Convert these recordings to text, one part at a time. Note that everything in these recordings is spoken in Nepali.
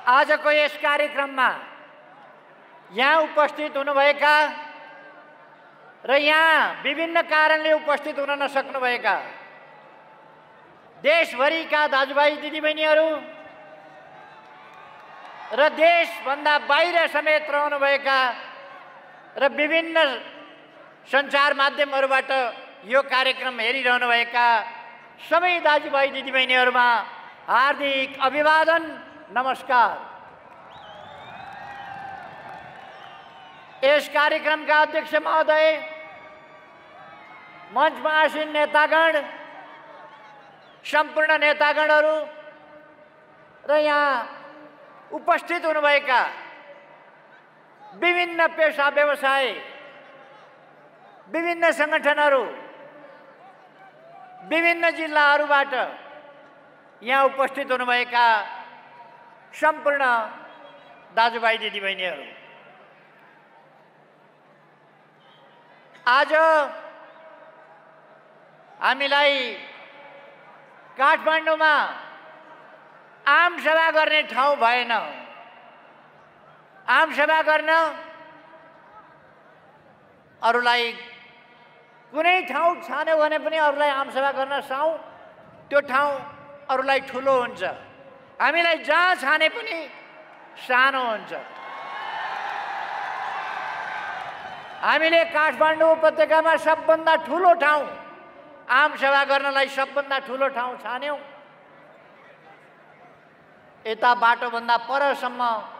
आजको यस कार्यक्रममा यहाँ उपस्थित हुनुभएका र यहाँ विभिन्न कारणले उपस्थित हुन नसक्नुभएका देशभरिका दाजुभाइ दिदीबहिनीहरू र देशभन्दा बाहिर समेत रहनुभएका र विभिन्न सञ्चार माध्यमहरूबाट यो कार्यक्रम हेरिरहनुभएका सबै दाजुभाइ दिदीबहिनीहरूमा हार्दिक अभिवादन, नमस्कार। यस कार्यक्रमका अध्यक्ष महोदय, मञ्चमा आसीन नेतागण, सम्पूर्ण नेतागणहरू र यहाँ उपस्थित हुनुभएका विभिन्न पेशा व्यवसाय, विभिन्न सङ्गठनहरू, विभिन्न जिल्लाहरूबाट यहाँ उपस्थित हुनुभएका सम्पूर्ण दाजुभाइ दिदीबहिनीहरू, आज हामीलाई काठमाडौँमा आम सभा गर्ने ठाउँ भएन। आम सभा गर्न अरूलाई कुनै ठाउँ छान्यो भने पनि अरूलाई आम सभा गर्न साउ, त्यो ठाउँ अरूलाई ठुलो हुन्छ। हामीलाई जहाँ छाने पनि सानो हुन्छ। हामीले काठमाडौँ उपत्यकामा सबभन्दा ठुलो ठाउँ आम सभा गर्नलाई सबभन्दा ठुलो ठाउँ छान्यौँ। यता बाटोभन्दा परसम्म,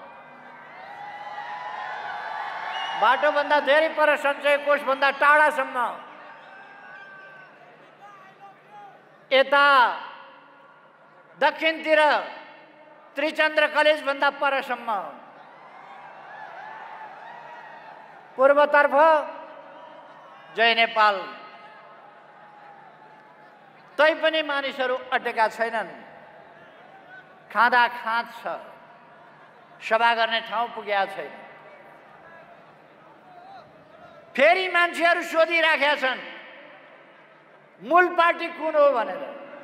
बाटोभन्दा धेरै पर सञ्चय कोषभन्दा टाढासम्म, यता दक्षिणतिर त्रिचन्द्र कलेजभन्दा परसम्म, पूर्वतर्फ जय नेपाल। तैपनि मानिसहरू अटेका छैनन्। खाँदा खाँच छ, सभा गर्ने ठाउँ पुगेका छैन। फेरि मान्छेहरू सोधिराखेका छन् मूल पार्टी कुन हो भनेर।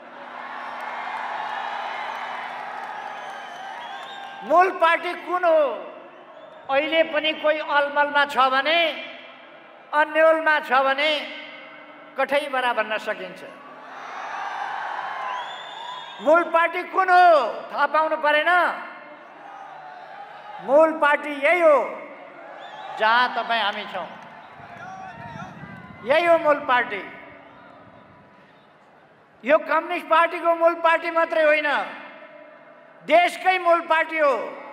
मूल पार्टी कुन हो? अहिले पनि कोही अलमलमा छ भने, अन्यलमा छ भने कठैबरा भन्न सकिन्छ। मूल पार्टी कुन हो थाहा पाउनु परेन? मूल पार्टी यही हो जहाँ तपाईँ हामी छौँ। यही हो मूल पार्टी। यो कम्युनिस्ट पार्टीको मूल पार्टी मात्रै होइन, देशकै मूल पार्टी हो।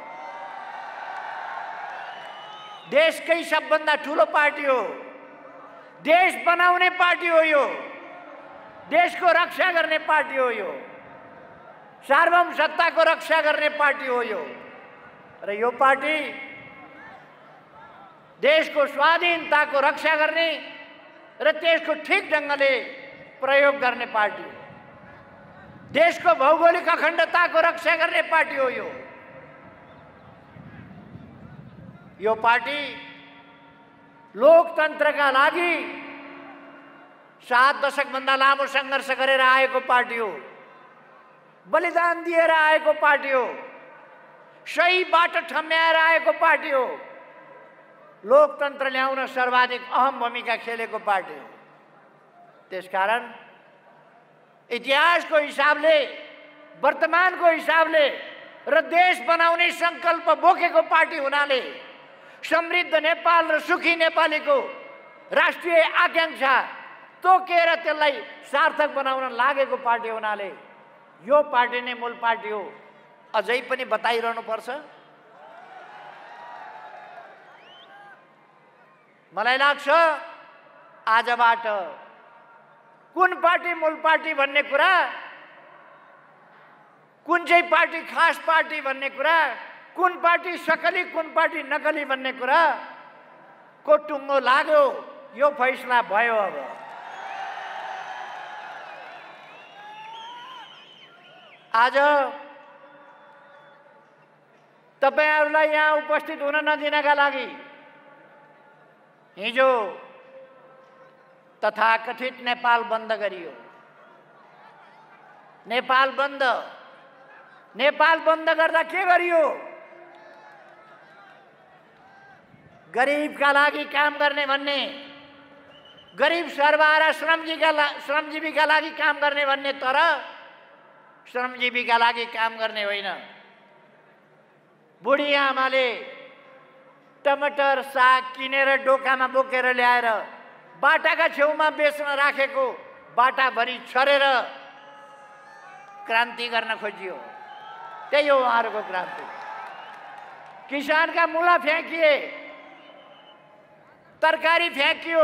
देशकै सबभन्दा ठुलो पार्टी हो। देश बनाउने पार्टी हो यो। देशको रक्षा गर्ने पार्टी हो यो। सार्वभौम सत्ताको रक्षा गर्ने पार्टी हो यो। र यो पार्टी देशको स्वाधीनताको रक्षा गर्ने र त्यसको ठिक ढङ्गले प्रयोग गर्ने पार्टी हो। देशको भौगोलिक अखण्डताको रक्षा गर्ने पार्टी हो यो। यो पार्टी लोकतन्त्रका लागि 7 दशकभन्दा लामो सङ्घर्ष गरेर आएको पार्टी हो। बलिदान दिएर आएको पार्टी हो। सही बाटो ठम्याएर आएको पार्टी हो। लोकतन्त्र ल्याउन सर्वाधिक अहम भूमिका खेलेको पार्टी हो। त्यसकारण इतिहासको हिसाबले, वर्तमानको हिसाबले र देश बनाउने सङ्कल्प बोकेको पार्टी हुनाले, समृद्ध नेपाल र सुखी नेपालीको राष्ट्रिय आकाङ्क्षा तोकेर त्यसलाई सार्थक बनाउन लागेको पार्टी हुनाले यो पार्टी नै मूल पार्टी हो। अझै पनि बताइरहनु पर्छ? मलाई लाग्छ आजबाट कुन पार्टी मूल पार्टी भन्ने कुरा, कुन चाहिँ पार्टी खास पार्टी भन्ने कुरा, कुन पार्टी सकली कुन पार्टी नकली भन्ने कुरा को टुङ्गो लाग्यो। यो फैसला भयो। अब आज तपाईहरुलाई यहाँ उपस्थित हुन नदिनका लागि हिजो तथाकथित नेपाल बन्द गरियो। नेपाल बन्द गर्दा के गरियो? गरिबका लागि काम गर्ने भन्ने, गरिब सर्वहारा श्रमजीवीका लागि काम गर्ने भन्ने, तर श्रमजीवीका लागि काम गर्ने होइन। बुढी आमाले टमाटर साग किनेर डोकामा बोकेर ल्याएर बाटाका छेउमा बेच्न राखेको बाटाभरि छरेर क्रान्ति गर्न खोजियो। त्यही हो उहाँहरूको क्रान्ति। किसानका मुला फ्याँकिए, तरकारी फ्याँकियो,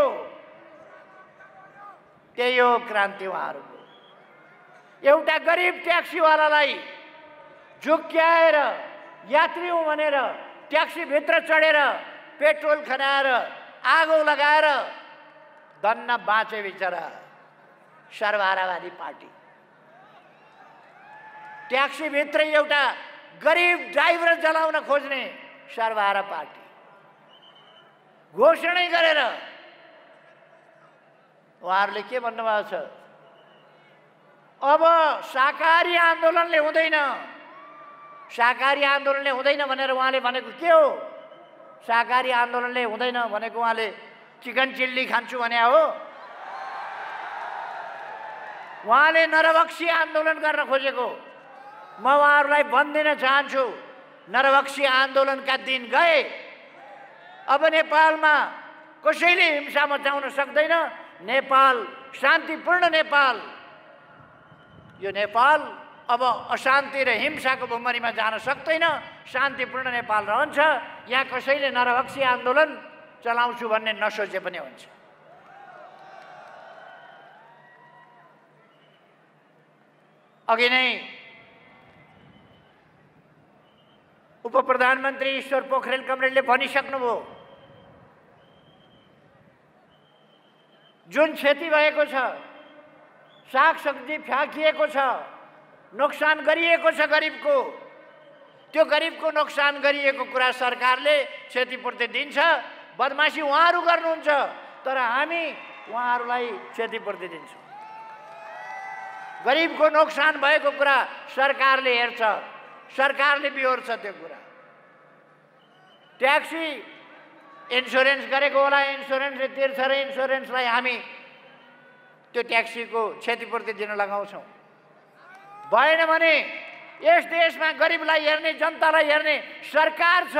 त्यही हो क्रान्ति उहाँहरूको। एउटा गरिब ट्याक्सीवालालाई झुक्क्याएर यात्री हुँ भनेर ट्याक्सीभित्र चढेर पेट्रोल खनाएर आगो लगाएर धन्न बाँचे बिचरा सर्वहारावादी पार्टी। ट्याक्सीभित्र एउटा गरिब ड्राइभर जलाउन खोज्ने सर्वहारा पार्टी। घोषणै गरेर उहाँहरूले के भन्नुभएको छ, अब शाकाहारी आन्दोलनले हुँदैन, शाकाहारी आन्दोलनले हुँदैन भनेर उहाँले भनेको के हो? शाकाहारी आन्दोलनले हुँदैन भनेको उहाँले चिकन चिल्ली खान्छु भने हो? उहाँले नरभक्षी आन्दोलन गर्न खोजेको। म उहाँहरूलाई भनिदिन चाहन्छु, नरभक्षी आन्दोलनका दिन गए। अब नेपालमा कसैले हिंसा मचाउन सक्दैन। नेपाल शान्तिपूर्ण नेपाल। यो नेपाल अब अशान्ति र हिंसाको भुमरीमा जान सक्दैन। शान्तिपूर्ण नेपाल रहन्छ। यहाँ कसैले नरभक्षी आन्दोलन चलाउँछु भन्ने नसोचे पनि हुन्छ। अघि नै उप प्रधानमन्त्री ईश्वर पोखरेल कमरेलले भनिसक्नुभयो, जुन क्षति भएको छ, सागसब्जी फ्याँकिएको छ, नोक्सान गरिएको छ गरिबको, त्यो गरिबको नोक्सान गरिएको कुरा सरकारले क्षतिपूर्ति दिन्छ। बदमासी उहाँहरू गर्नुहुन्छ, तर हामी उहाँहरूलाई क्षतिपूर्ति दिन्छौँ। गरिबको नोक्सान भएको कुरा सरकारले हेर्छ, सरकारले बिहोर्छ त्यो कुरा। ट्याक्सी इन्सुरेन्स गरेको होला, इन्सुरेन्सले तिर्छ र इन्सुरेन्सलाई हामी त्यो ट्याक्सीको क्षतिपूर्ति दिन लगाउँछौँ। भएन भने यस देशमा गरिबलाई हेर्ने, जनतालाई हेर्ने सरकार छ,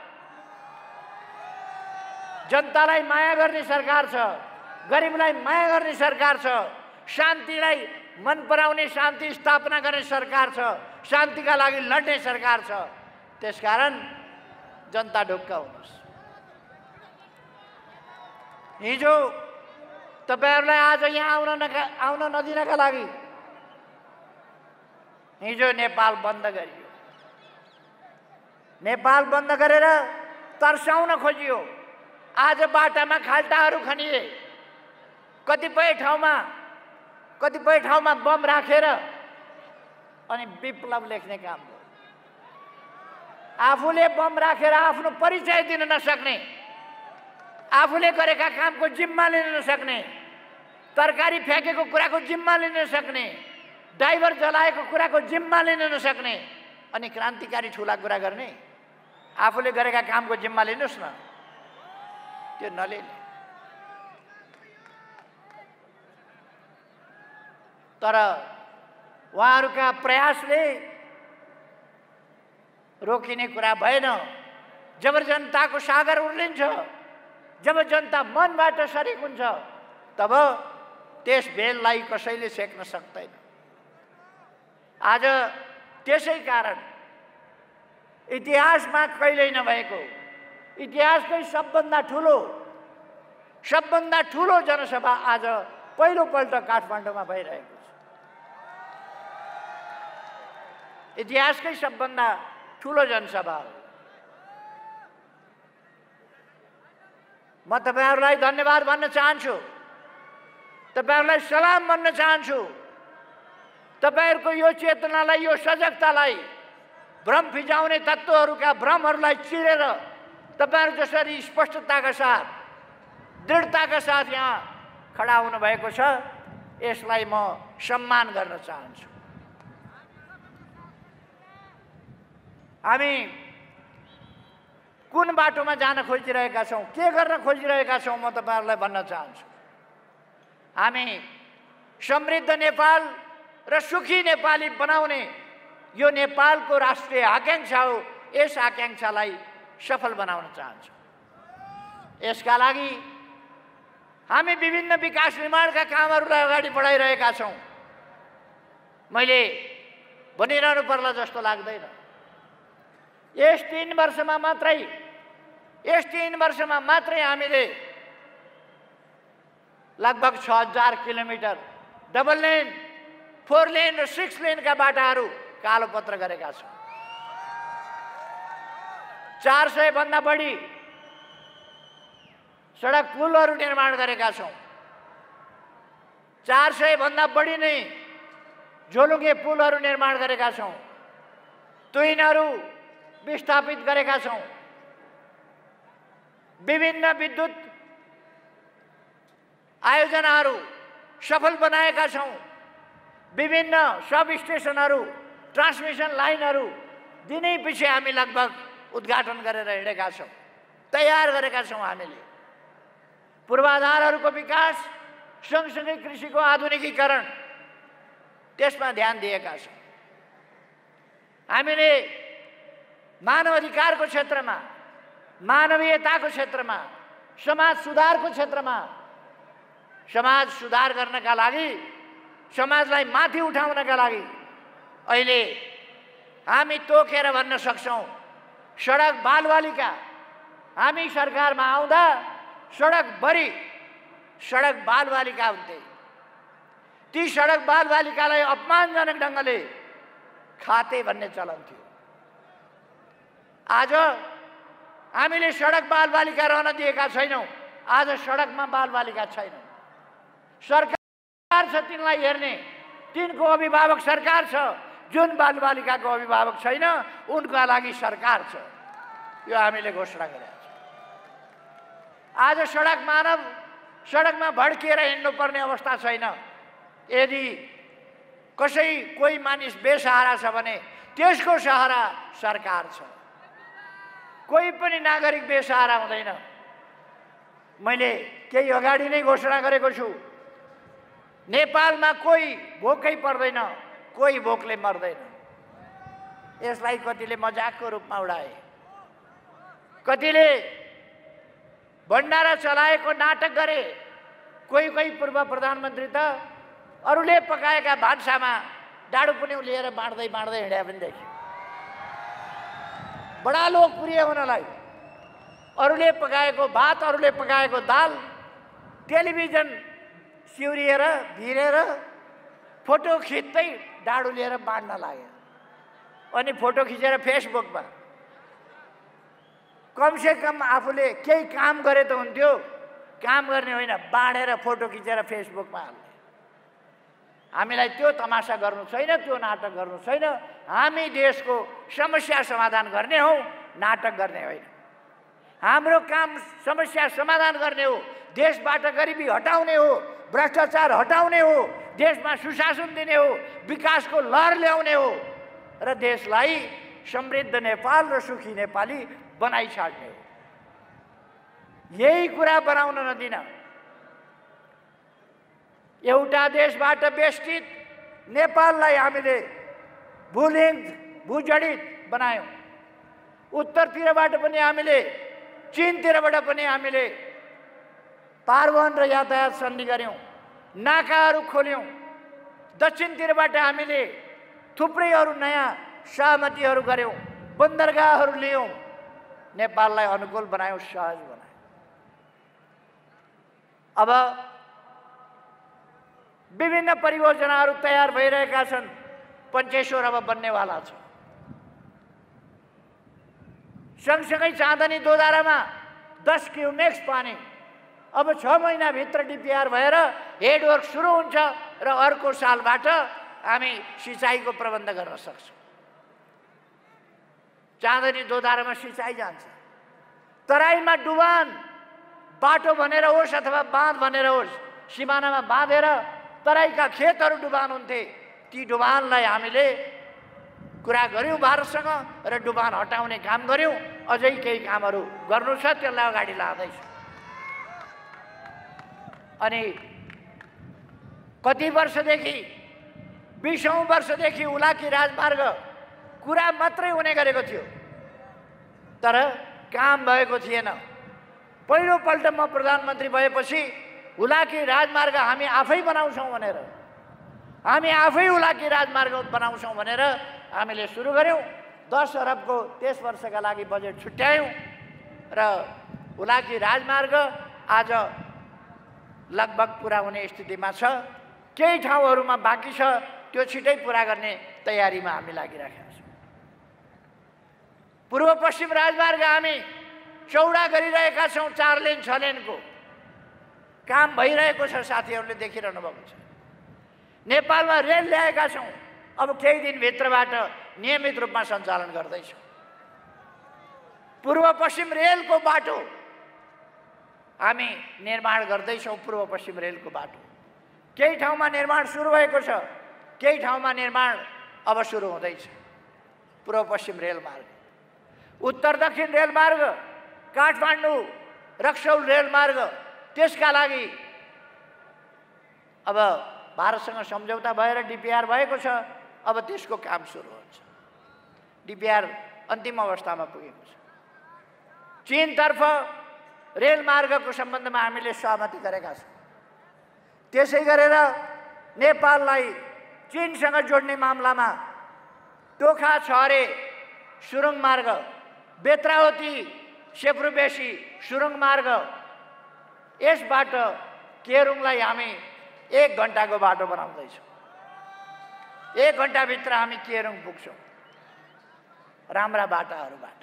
जनतालाई माया गर्ने सरकार छ, गरिबलाई माया गर्ने सरकार छ, शान्तिलाई मन पराउने, शान्ति स्थापना गर्ने सरकार छ, शान्तिका लागि लड्ने सरकार छ। त्यसकारण जनता ढुक्क हुनुहोस्। हिजो तपाईहरुलाई आज यहाँ आउन नदिनका लागि हिजो नेपाल बन्द गरियो। नेपाल बन्द गरेर तर्साउन खोजियो। आज बाटामा खाल्टाहरू खनिए। कतिपय ठाउँमा बम राखेर अनि विप्लव लेख्ने काम हो। आफूले बम राखेर आफ्नो परिचय दिन नसक्ने, आफूले गरेका कामको जिम्मा लिन नसक्ने, तरकारी फ्याँकेको कुराको जिम्मा लिन नसक्ने, ड्राइभर जलाएको कुराको जिम्मा लिन नसक्ने अनि क्रान्तिकारी ठुला कुरा गर्ने। आफूले गरेका कामको जिम्मा लिनुस् न, त्यो नलिने। तर उहाँहरूका प्रयासले रोकिने कुरा भएन। जब जनताको सागर उर्लिन्छ, जब जनता मनबाट सरिक हुन्छ, तब त्यस बेललाई कसैले सेक्न सक्दैन। आज त्यसै कारण इतिहासमा कहिल्यै नभएको, इतिहासकै सबभन्दा ठुलो जनसभा आज पहिलोपल्ट काठमाडौँमा भइरहेको छ। इतिहासकै सबभन्दा ठुलो जनसभा हो। म तपाईहरुलाई धन्यवाद भन्न चाहन्छु, तपाईहरुलाई सलाम भन्न चाहन्छु। तपाईहरुको यो चेतनालाई, यो सजगतालाई, भ्रम फिजाउने तत्त्वहरूका भ्रमहरूलाई चिरेर तपाईहरु जसरी स्पष्टताका साथ, दृढताका साथ यहाँ खडा हुनु भएको छ, यसलाई म सम्मान गर्न चाहन्छु। हामी कुन बाटोमा जान खोजिरहेका छौँ, के गर्न खोजिरहेका छौँ, म तपाईँहरूलाई भन्न चाहन्छु। हामी समृद्ध नेपाल र सुखी नेपाली बनाउने यो नेपालको राष्ट्रिय आकांक्षा हो। यस आकांक्षालाई सफल बनाउन चाहन्छौँ। यसका लागि हामी विभिन्न विकास निर्माणका कामहरूलाई अगाडि बढाइरहेका छौँ। मैले भनिरहनु पर्ला जस्तो लाग्दैन। यस 3 वर्षमा मात्रै हामीले लगभग 6000 किलोमिटर डबल लेन, 4 लेन र 6 लेनका बाटाहरू कालोपत्र गरेका छौँ। 400 भन्दा बढी सडक पुलहरू निर्माण गरेका छौँ। 400 भन्दा बढी नै झोलुङ्गे पुलहरू निर्माण गरेका छौँ। तुहिनहरू विस्थापित गरेका छौँ। विभिन्न विद्युत आयोजनाहरू सफल बनाएका छौँ। विभिन्न सब स्टेशनहरू, ट्रान्समिसन लाइनहरू दिनै पछि हामी लगभग उद्घाटन गरेर हिँडेका छौँ, तयार गरेका छौँ। हामीले पूर्वाधारहरूको विकास सँगसँगै कृषिको आधुनिकीकरण त्यसमा ध्यान दिएका छौँ। हामीले मानव अधिकारको क्षेत्रमा, मानवीयताको क्षेत्रमा, समाज सुधारको क्षेत्रमा समाज सुधार गर्नका लागि, समाजलाई माथि उठाउनका लागि अहिले हामी तोकेर भन्न सक्छौँ, सडक बालबालिका हामी सरकारमा आउँदा सडकभरि सडक बालबालिका हुन्थे। ती सडक बालबालिकालाई अपमानजनक ढङ्गले खाते भन्ने चलन थियो। आज हामीले सडक बालबालिका रहन दिएका छैनौँ। आज सडकमा बालबालिका छैनन्। सरकार छ तिनलाई हेर्ने, तिनको अभिभावक सरकार छ। जुन बालबालिकाको अभिभावक छैन उनका लागि सरकार छ। यो हामीले घोषणा गरेका छौँ। आज सडकमा भड्किएर हिँड्नुपर्ने अवस्था छैन। यदि कोही मानिस बेसहारा छ भने त्यसको सहारा सरकार छ। कोही पनि नागरिक बेसहारा हुँदैन। मैले केही अगाडि नै घोषणा गरेको छु, नेपालमा कोही भोकै पर्दैन, कोही भोकले मर्दैन। यसलाई कतिले मजाकको रूपमा उडाए, कतिले भण्डारा चलाएको नाटक गरे। कोही पूर्व प्रधानमन्त्री त अरूले पकाएका भान्सामा डाडु पनि लिएर बाँड्दै हिँड्या पनि देखियो। बडा लोकप्रिय हुनलाई अरूले पकाएको भात, अरूले पकाएको दाल टेलिभिजन सिउरिएर भिरेर फोटो खिच्दै डाडु लिएर बाँड्न लाग्यो। अनि फोटो खिचेर फेसबुकमा, कमसेकम आफूले केही काम गरे त हुन्थ्यो। काम गर्ने होइन, बाँडेर फोटो खिचेर फेसबुकमा हाल्ने। हामीलाई त्यो तमासा गर्नु छैन, त्यो नाटक गर्नु छैन। हामी देशको समस्या समाधान गर्ने हौ, नाटक गर्ने होइन। हाम्रो काम समस्या समाधान गर्ने हो, देशबाट गरिबी हटाउने हो, भ्रष्टाचार हटाउने हो, देशमा सुशासन दिने हो, विकासको लहर ल्याउने हो र देशलाई समृद्ध नेपाल र सुखी नेपाली बनाइछाड्ने हो। यही कुरा बनाउन नदिन एउटा देशबाट बेष्टित नेपाललाई हामीले भूजडित बनायौँ। उत्तरतिरबाट पनि हामीले, चीनतिरबाट पनि हामीले पारवहन र यातायात सन्धि गऱ्यौँ, नाकाहरू खोल्यौँ। दक्षिणतिरबाट हामीले थुप्रै अरू नयाँ सहमतिहरू गऱ्यौँ, बन्दरगाहहरू लियौँ। नेपाललाई अनुकूल बनायौँ, सहज बनायौँ। अब विभिन्न परियोजनाहरू तयार भइरहेका छन्। पञ्चेश्वर अब बन्नेवाला छ। सँगसँगै चाँदनी दोधारामा 10 क्युमेक्स पानी अब 6 महिनाभित्र डिपिआर भएर हेडवर्क सुरु हुन्छ र अर्को सालबाट हामी सिँचाइको प्रबन्ध गर्न सक्छौँ। चाँदनी दोधारामा सिँचाइ जान्छ। तराईमा डुबान बाटो भनेर होस् अथवा बाँध भनेर होस्, सिमानामा बाँधेर तराईका खेतहरू डुबान हुन्थे। ती डुबानलाई हामीले कुरा गऱ्यौँ भारतसँग र डुबान हटाउने काम गऱ्यौँ। अझै केही कामहरू गर्नु छ, त्यसलाई अगाडि लाँदैछ। अनि कति वर्षदेखि 20औं वर्षदेखि हुलाकी राजमार्ग कुरा मात्रै हुने गरेको थियो, तर काम भएको थिएन। पहिलोपल्ट म प्रधानमन्त्री भएपछि हुलाकी राजमार्ग हामी आफै बनाउँछौँ भनेर, हामी आफै हुलाकी राजमार्ग बनाउँछौँ भनेर हामीले सुरु गर्यौँ। 10 अरबको त्यस वर्षका लागि बजेट छुट्यायौँ र हुलाकी राजमार्ग आज लगभग पुरा हुने स्थितिमा छ। केही ठाउँहरूमा बाँकी छ, त्यो छिटै पुरा गर्ने तयारीमा हामी लागिराखेका छौँ। पूर्व पश्चिम राजमार्ग हामी चौडा गरिरहेका छौँ, 4 लेन 6 लेनको काम भइरहेको छ, साथीहरूले देखिरहनु भएको छ। नेपालमा रेल ल्याएका छौँ, अब केही दिनभित्रबाट नियमित रूपमा सञ्चालन गर्दैछौँ। पूर्व पश्चिम रेलको बाटो हामी निर्माण गर्दैछौँ। पूर्व पश्चिम रेलको बाटो केही ठाउँमा निर्माण सुरु भएको छ, केही ठाउँमा निर्माण अब सुरु हुँदैछ। पूर्व पश्चिम रेलमार्ग, उत्तर दक्षिण रेलमार्ग, काठमाडौँ रक्सौल रेलमार्ग, त्यसका लागि अब भारतसँग सम्झौता भएर डिपिआर भएको छ। अब त्यसको काम सुरु हुन्छ। डिपिआर अन्तिम अवस्थामा पुगेको छ। चीनतर्फ रेलमार्गको सम्बन्धमा हामीले सहमति गरेका छौँ। त्यसै गरेर नेपाललाई चीनसँग जोड्ने मामलामा टोखा छहरे सुरुङ मार्ग, बेत्रावती सेप्रुबेसी सुरुङ मार्ग, यसबाट केरुङलाई हामी 1 घण्टाको बाटो बनाउँदैछौँ। 1 घण्टाभित्र हामी केरुङ पुग्छौँ राम्रा बाटाहरूबाट।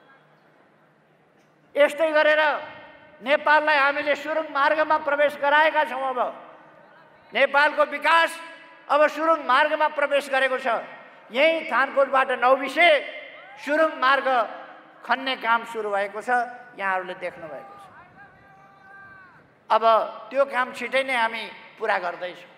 यस्तै गरेर नेपाललाई हामीले सुरुङ मार्गमा प्रवेश गराएका छौँ। अब नेपालको विकास अब सुरुङ मार्गमा प्रवेश गरेको छ। यही थानकोटबाट नौबिसे सुरुङ मार्ग खन्ने काम सुरु भएको छ, यहाँहरूले देख्नु भएको छ। अब त्यो काम छिटै नै हामी पुरा गर्दैछौँ।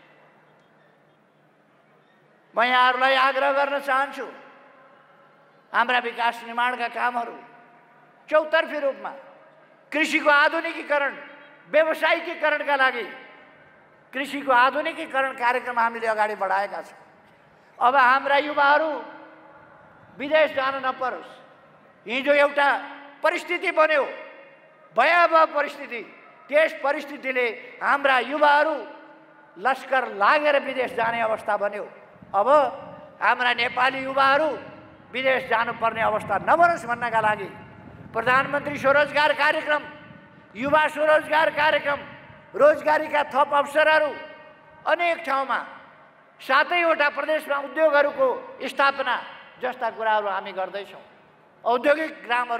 म यहाँहरूलाई आग्रह गर्न चाहन्छु, हाम्रा विकास निर्माणका कामहरू चौतर्फी रूपमा कृषिको आधुनिकीकरण, व्यवसायिकीकरणका लागि कृषिको आधुनिकीकरण कार्यक्रम हामीले अगाडि बढाएका छौँ। अब हाम्रा युवाहरू विदेश जान नपरोस्। हिजो एउटा परिस्थिति बन्यो, भयावह परिस्थिति, त्यस परिस्थितिले हाम्रा युवाहरू लस्कर लागेर विदेश जाने अवस्था बन्यो। अब हाम्रा नेपाली युवाहरू विदेश जानुपर्ने अवस्था नबनोस् भन्नका लागि प्रधानमन्त्री स्वरोजगार कार्यक्रम, युवा स्वरोजगार कार्यक्रम, रोजगारीका थप अवसरहरू अनेक ठाउँमा, 7वटा प्रदेशमा उद्योगहरूको स्थापना जस्ता कुराहरू हामी गर्दैछौँ। औद्योगिक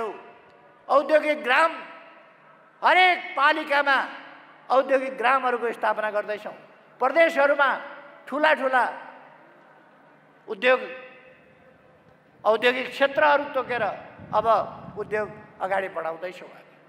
ग्राम हरेक पालिकामा औद्योगिक ग्रामहरूको स्थापना गर्दैछौँ। प्रदेशहरूमा ठुला ठुला औद्योगिक क्षेत्रहरू तोकेर अब उद्योग अगाडि बढाउँदैछौँ।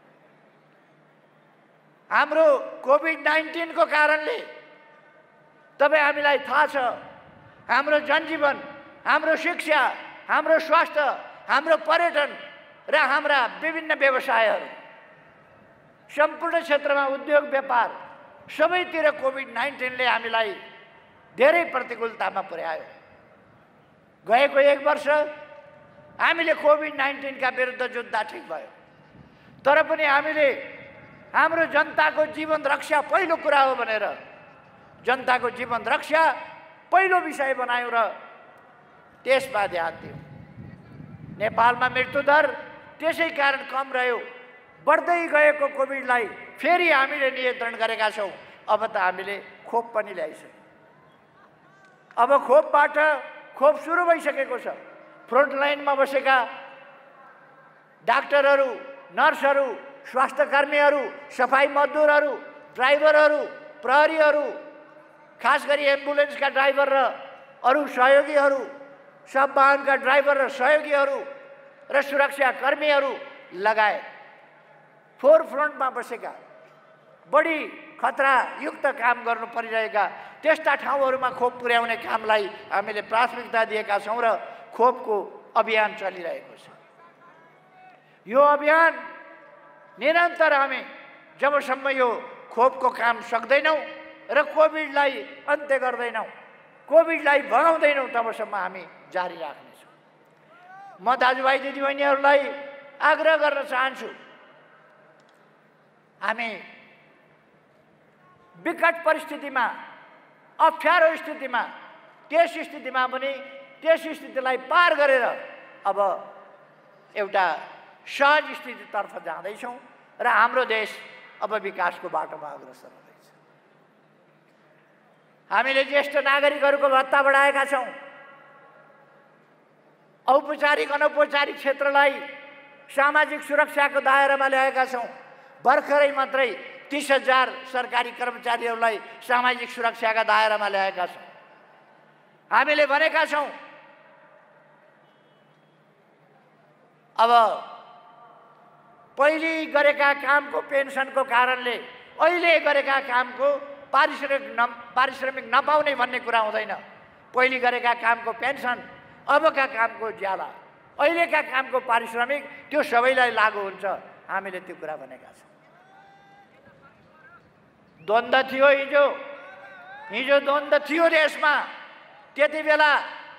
हाम्रो कोभिड-19 को कारणले तपाईँ हामीलाई थाहा छ, हाम्रो जनजीवन, हाम्रो शिक्षा, हाम्रो स्वास्थ्य, हाम्रो पर्यटन र हाम्रा विभिन्न व्यवसायहरू, सम्पूर्ण क्षेत्रमा उद्योग व्यापार सबैतिर कोभिड-19 ले हामीलाई धेरै प्रतिकूलतामा पुर्यायो। गएको 1 वर्ष हामीले कोभिड-19 का विरुद्ध जुद्ध ठिक भयो, तर पनि हामीले हाम्रो जनताको जीवन रक्षा पहिलो कुरा हो भनेर जनताको जीवन रक्षा पहिलो विषय बनायौँ र त्यसमा ध्यान दियौँ। नेपालमा मृत्युदर त्यसै कारण कम रह्यो। बढ्दै गएको कोभिडलाई फेरि हामीले नियन्त्रण गरेका छौँ। अब त हामीले खोप पनि ल्याइसक्यौँ। अब खोप सुरु भइसकेको छ। फ्रन्ट लाइनमा बसेका डाक्टरहरू, नर्सहरू, स्वास्थ्यकर्मीहरू, सफाई मजदुरहरू, ड्राइभरहरू, प्रहरीहरू, खास गरी एम्बुलेन्सका ड्राइभर र अरू सहयोगीहरू, सब वाहनका ड्राइभर र सहयोगीहरू र सुरक्षाकर्मीहरू लगायत फोर फ्रन्टमा बसेका बढी खतरायुक्त काम गर्नु परिरहेका त्यस्ता ठाउँहरूमा खोप पुर्याउने कामलाई हामीले प्राथमिकता दिएका छौँ र खोपको अभियान चलिरहेको छ। यो अभियान निरन्तर हामी जबसम्म यो खोपको काम सक्दैनौँ र कोभिडलाई अन्त्य गर्दैनौँ, कोभिडलाई भगाउँदैनौँ, तबसम्म हामी जारी राख्नेछौँ। म दाजुभाइ दिदीबहिनीहरूलाई आग्रह गर्न चाहन्छु, हामी विकट परिस्थितिमा, अप्ठ्यारो स्थितिमा, त्यस स्थितिमा पनि त्यस स्थितिलाई पार गरेर अब एउटा सहज स्थितितर्फ जाँदैछौँ र हाम्रो देश अब विकासको बाटोमा अग्रसर हुँदैछ। हामीले ज्येष्ठ नागरिकहरूको भत्ता बढाएका छौँ। औपचारिक अनौपचारिक क्षेत्रलाई सामाजिक सुरक्षाको दायरामा ल्याएका छौँ। भर्खरै मात्रै 30,000 सरकारी कर्मचारीहरूलाई सामाजिक सुरक्षाका दायरामा ल्याएका छौँ। हामीले भनेका छौँ अब पहिले गरेका कामको पेन्सनको कारणले अहिले गरेका कामको पारिश्रमिक नपाउने भन्ने कुरा हुँदैन। पहिले गरेका कामको पेन्सन, अबका कामको ज्याला, अहिलेका कामको पारिश्रमिक, त्यो सबैलाई लागू हुन्छ। हामीले त्यो कुरा भनेका छौँ। द्वन्द्व थियो हिजो द्वन्द्व थियो देशमा। त्यति बेला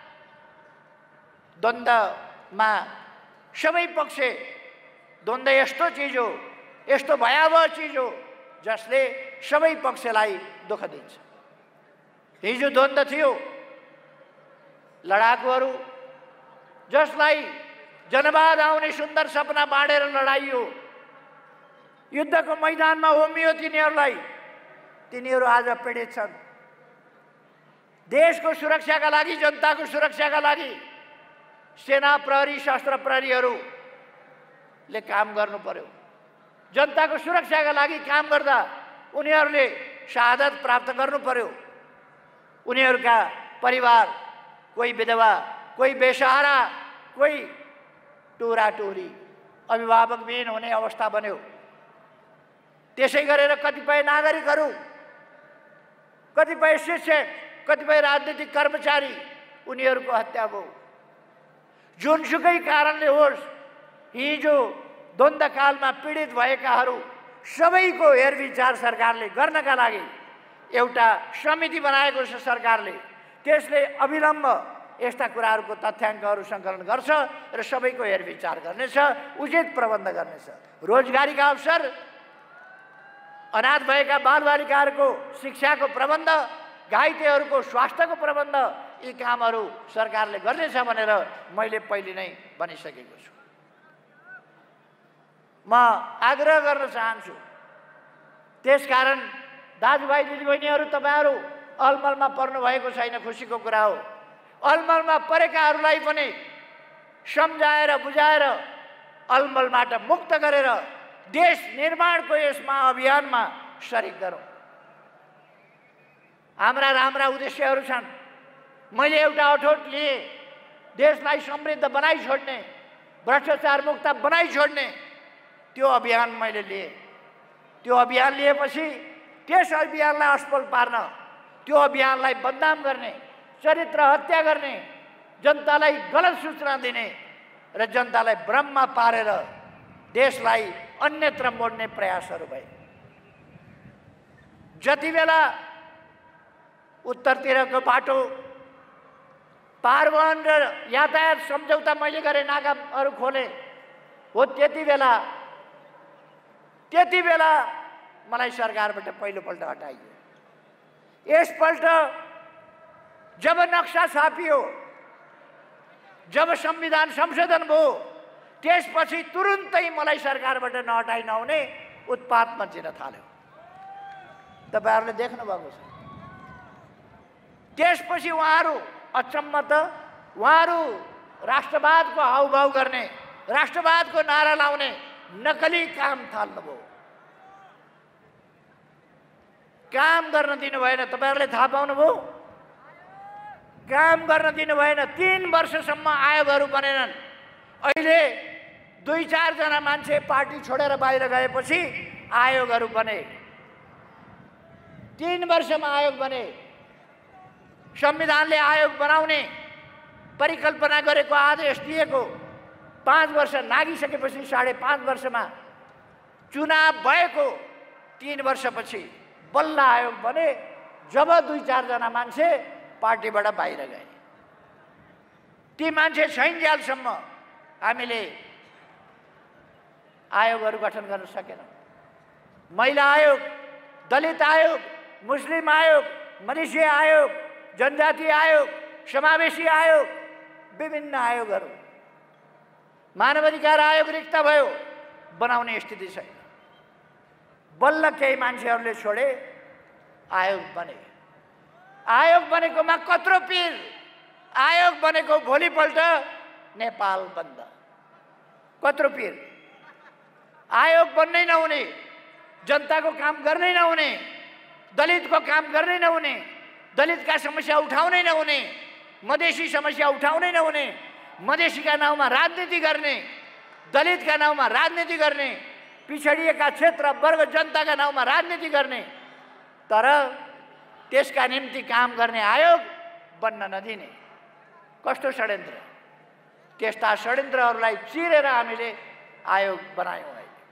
द्वन्द्वमा सबै पक्ष, द्वन्द्व यस्तो चिज हो, यस्तो भयावह चिज हो जसले सबै पक्षलाई दुःख दिन्छ। हिजो द्वन्द्व थियो लडाकुहरू जसलाई जनवाद आउने सुन्दर सपना बाँडेर लडाइयो, युद्धको मैदानमा होमियो तिनीहरू आज पीडित छन्। देशको सुरक्षाका लागि, जनताको सुरक्षाका लागि सेना प्रहरी, शस्त्र प्रहरीहरूले काम गर्नु पर्यो। जनताको सुरक्षाका लागि काम गर्दा उनीहरूले शहादत प्राप्त गर्नु पर्यो। उनीहरूका परिवार, कोही विधवा, कोही बेसहारा, कोही टुराटुरी, अभिभावकविहीन हुने अवस्था बन्यो। त्यसै गरेर कतिपय नागरिकहरू, कतिपय शिक्षक, कतिपय राजनीतिक कर्मचारी, उनीहरूको हत्या भयो। जुनसुकै कारणले होस्, हिजो द्वन्द्वकालमा पीडित भएकाहरू सबैको हेरविचार सरकारले गर्नका लागि एउटा समिति बनाएको छ सरकारले। त्यसले अविलम्ब यस्ता कुराहरूको तथ्याङ्कहरू सङ्कलन गर्छ र सबैको हेरविचार गर्नेछ, उचित प्रबन्ध गर्नेछ। रोजगारीका अवसर, अनाथ भएका बालबालिकाहरूको शिक्षाको प्रबन्ध, घाइतेहरूको स्वास्थ्यको प्रबन्ध, यी कामहरू सरकारले गर्नेछ भनेर मैले पहिले नै भनिसकेको छु। म आग्रह गर्न चाहन्छु, त्यसकारण दाजुभाइ दिदीबहिनीहरू, तपाईँहरू अलमलमा पर्नु भएको छैन, खुसीको कुरा हो। अलमलमा परेकाहरूलाई पनि सम्झाएर बुझाएर अलमलबाट मुक्त गरेर देश निर्माणको यसमा अभियानमा सरिक गरौँ। हाम्रा राम्रा उद्देश्यहरू छन्। मैले एउटा अठोट लिएँ, देशलाई समृद्ध बनाइ छोड्ने, भ्रष्टाचार मुक्त बनाइ छोड्ने, त्यो अभियान मैले लिएँ। त्यो अभियान लिएपछि त्यस अभियानलाई असफल पार्न, त्यो अभियानलाई बदनाम गर्ने, चरित्र हत्या गर्ने, जनतालाई गलत सूचना दिने र जनतालाई भ्रममा पारेर देशलाई अन्यत्र मोड्ने प्रयासहरू भए। जति बेला उत्तरतिरको बाटो पारवहन र यातायात सम्झौता मैले गरेँ, नाकाहरू खोलेँ हो, त्यति बेला मलाई सरकारबाट पहिलोपल्ट हटाइयो। यसपल्ट जब नक्सा छापियो, जब संविधान संशोधन भयो, त्यसपछि तुरुन्तै मलाई सरकारबाट नहटाइ नहुने उत्पात मचिन थाल्यो। तपाईँहरूले देख्नुभएको छ। त्यसपछि उहाँहरू अचम्म त, उहाँहरू राष्ट्रवादको हाउभाउ गर्ने, राष्ट्रवादको नारा लाउने नकली काम थाल्नुभयो। काम गर्न दिनु भएन। तपाईँहरूले थाहा पाउनुभयो, काम गर्न दिनु भएन। 3 वर्षसम्म आयोगहरू बनेनन्। अहिले 2-4 जना मान्छे पार्टी छोडेर बाहिर गएपछि आयोगहरू बने। 3 वर्षमा आयोग बने। संविधानले आयोग बनाउने परिकल्पना गरेको, आदेश दिएको 5 वर्ष नागिसकेपछि 5.5 वर्षमा चुनाव भएको 3 वर्षपछि बल्ल आयोग बने, जब 2-4 जना मान्छे पार्टीबाट बाहिर गए। ती मान्छे छैनन्जेलसम्म हामीले आयोगहरू गठन गर्न सकेनौँ। महिला आयोग, दलित आयोग, मुस्लिम आयोग, मधेसी आयोग, जनजाति आयोग, समावेशी आयोग, विभिन्न आयोगहरू, मानवाधिकार आयोग रिक्त भयो, बनाउने स्थिति छैन। बल्ल केही मान्छेहरूले छोडे, आयोग बने। आयोग बनेकोमा कत्रो पीर, आयोग बनेको भोलिपल्ट नेपाल बन्द। कत्रो पीर, आयोग बन्नै नहुने, जनताको काम गर्नै नहुने, दलितको काम गर्नै नहुने, दलितका समस्या उठाउनै नहुने, मधेसी समस्या उठाउनै नहुने, मधेसीका नाउँमा राजनीति गर्ने, दलितका नाउँमा राजनीति गर्ने, पिछडिएका क्षेत्र वर्ग जनताका नाउँमा राजनीति गर्ने, तर त्यसका निम्ति काम गर्ने आयोग बन्न नदिने। कस्तो षड्यन्त्र! त्यस्ता षड्यन्त्रहरूलाई चिरेर हामीले आयोग बनायौँ।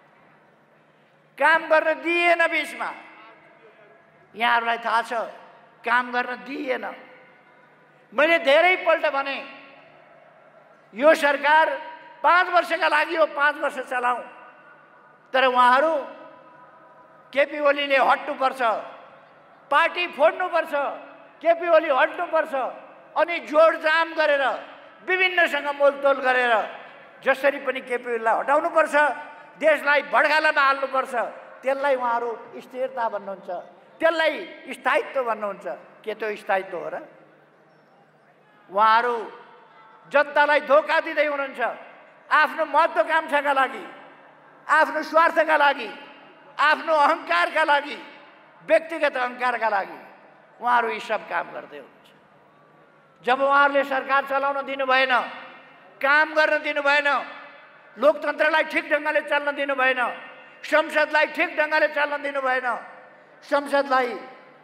काम गर्न दिएन, बिचमा यहाँहरूलाई थाहा छ, काम गर्न दिएन। मैले धेरैपल्ट भने यो सरकार 5 वर्षका लागि हो, 5 वर्ष चलाऊँ, तर उहाँहरू केपी ओलीले हट्नुपर्छ, पार्टी फोड्नुपर्छ, केपी ओली हट्नुपर्छ, अनि जोडजाम गरेर विभिन्नसँग मोलतोल गरेर जसरी पनि केपी ओलीलाई हटाउनुपर्छ, देशलाई भड्कालामा हाल्नुपर्छ, त्यसलाई उहाँहरू स्थिरता भन्नुहुन्छ, त्यसलाई स्थायित्व भन्नुहुन्छ। के त्यो स्थायित्व हो र? उहाँहरू जनतालाई धोका दिँदै हुनुहुन्छ। आफ्नो महत्त्वाकांक्षाका लागि, आफ्नो स्वार्थका लागि, आफ्नो अहङ्कारका लागि, व्यक्तिगत अहङ्कारका लागि उहाँहरू यी सब काम गर्दै हुनुहुन्छ। जब उहाँहरूले सरकार चलाउन दिनु भएन, काम गर्न दिनु भएन, लोकतन्त्रलाई ठिक ढङ्गले चल्न दिनु भएन, संसदलाई ठिक ढङ्गले चल्न दिनु भएन, संसदलाई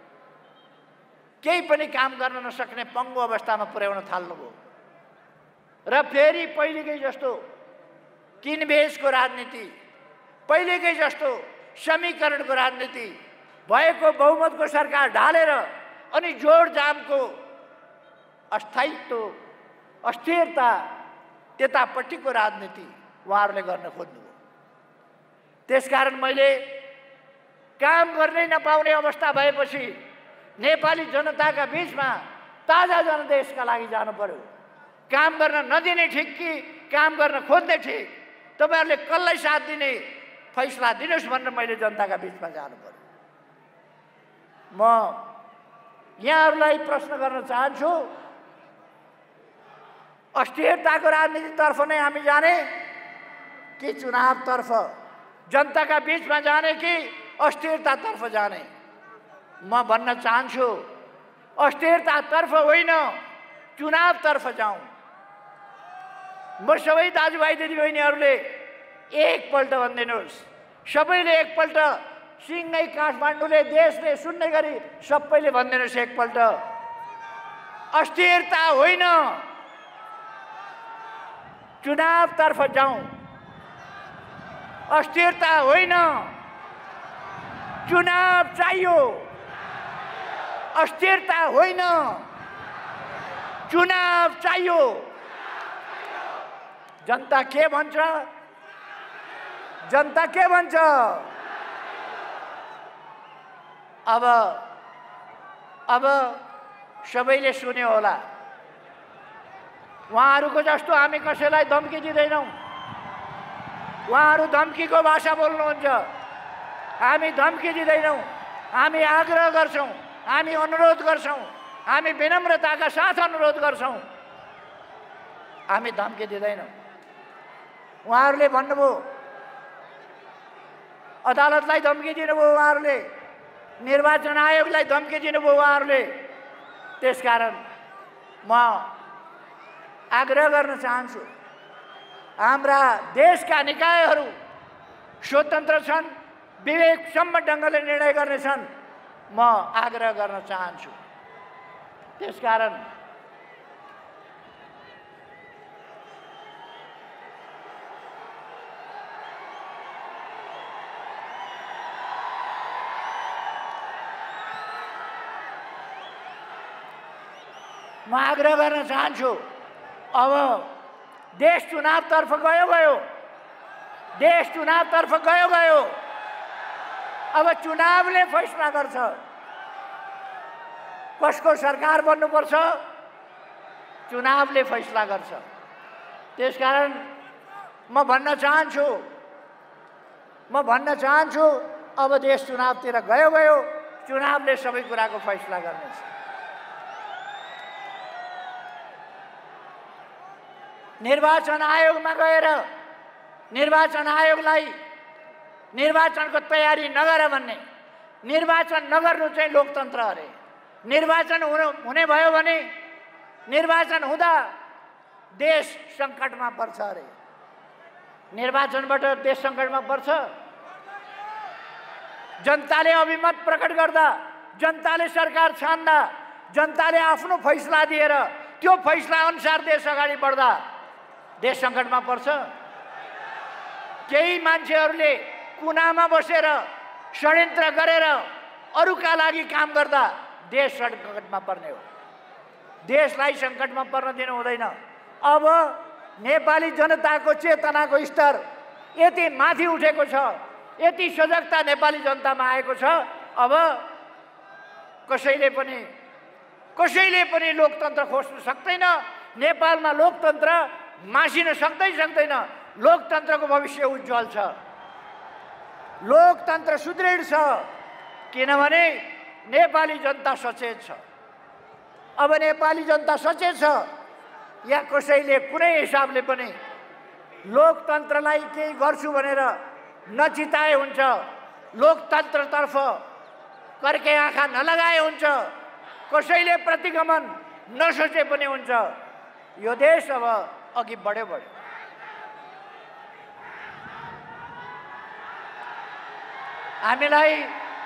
केही पनि काम गर्न नसक्ने पङ्गु अवस्थामा पुर्याउन थाल्नुभयो र फेरि पहिलेकै जस्तो किनबेचको राजनीति, पहिलेकै जस्तो समीकरणको राजनीति, भएको बहुमतको सरकार ढालेर अनि जोडजामको अस्थायित्व, अस्थिरता, त्यतापट्टिको राजनीति उहाँहरूले गर्न खोज्नुभयो। त्यसकारण मैले काम गर्नै नपाउने अवस्था भएपछि नेपाली जनताका बीचमा ताजा जनादेशका लागि जानु पर्यो। काम गर्न नदिने ठिक कि काम गर्न खोज्ने ठिक, तपाईहरुले कसलाई साथ दिने फैसला दिनुस् भनेर मैले जनताका बीचमा जानु पर्यो। म यहाँहरूलाई प्रश्न गर्न चाहन्छु, अस्थिरताको राजनीतितर्फ नै हामी जाने कि चुनावतर्फ, जनताका बीचमा जाने कि अस्थिरतातर्फ जाने? म भन्न चाहन्छु अस्थिरतातर्फ होइन, चुनावतर्फ जाउँ। म सबै दाजुभाइ दिदीबहिनीहरूले एकपल्ट भनिदिनुहोस्, सबैले एकपल्ट, सिंहै काठमाडौँले देशले सुन्ने गरी सबैले भनिदिनुहोस् एकपल्ट, अस्थिरता होइन, चुनावतर्फ जाउँ। अस्थिरता होइन, चुनाव चाहियो। अस्थिरता होइन, चुनाव चाहियो। जनता के भन्छ? जनता के भन्छ? अब सबैले सुन्यो होला। उहाँहरूको जस्तो हामी कसैलाई धम्की दिँदैनौँ। उहाँहरू धम्कीको भाषा बोल्नुहुन्छ, हामी धम्की दिँदैनौँ। हामी आग्रह गर्छौँ, हामी अनुरोध गर्छौँ, हामी विनम्रताका साथ अनुरोध गर्छौँ, हामी धम्की दिँदैनौँ। उहाँहरूले भन्नुभयो, अदालतलाई धम्की दिनुभयो उहाँहरूले, निर्वाचन आयोगलाई धम्की दिनुभयो उहाँहरूले। त्यसकारण म आग्रह गर्न चाहन्छु, हाम्रा देशका निकायहरू स्वतन्त्र छन्, विवेकसम्म ढङ्गले निर्णय गर्नेछन्, म आग्रह गर्न चाहन्छु। त्यसकारण म आग्रह गर्न चाहन्छु, अब देश चुनावतर्फ गयो, देश चुनावतर्फ गयो। अब चुनावले फैसला गर्छ कसको सरकार बन्नुपर्छ, चुनावले फैसला गर्छ। त्यसकारण म भन्न चाहन्छु अब देश चुनावतिर गयो, चुनावले सबै कुराको फैसला गर्नेछ। निर्वाचन आयोगमा गएर निर्वाचन आयोगलाई निर्वाचनको तयारी नगर भन्ने, निर्वाचन नगर्नु चाहिँ लोकतन्त्र अरे। निर्वाचन हुने भयो भने निर्वाचन हुँदा देश सङ्कटमा पर्छ अरे। निर्वाचनबाट देश सङ्कटमा पर्छ। जनताले अभिमत प्रकट गर्दा, जनताले सरकार छान्दा, जनताले आफ्नो फैसला दिएर त्यो फैसला अनुसार देश अगाडि बढ्दा देश सङ्कटमा पर्छ। केही मान्छेहरूले कुनामा बसेर षड्यन्त्र गरेर अरूका लागि काम गर्दा देश सङ्कटमा पर्ने हो। देशलाई सङ्कटमा पर्न दिनु हुँदैन। अब नेपाली जनताको चेतनाको स्तर यति माथि उठेको छ, यति सजगता नेपाली जनतामा आएको छ। अब कसैले पनि लोकतन्त्र खोज्न सक्दैन। नेपालमा लोकतन्त्र मासिन सक्दैन। लोकतन्त्रको भविष्य उज्जवल छ, लोकतन्त्र सुदृढ छ, किनभने नेपाली जनता सचेत छ। अब नेपाली जनता सचेत छ, या कसैले कुनै हिसाबले पनि लोकतन्त्रलाई केही गर्छु भनेर नचिताए हुन्छ, लोकतन्त्रतर्फ कर्के आँखा नलगाए हुन्छ, कसैले प्रतिगमन नसोचे पनि हुन्छ। यो देश अब अघि बढ्यो। हामीलाई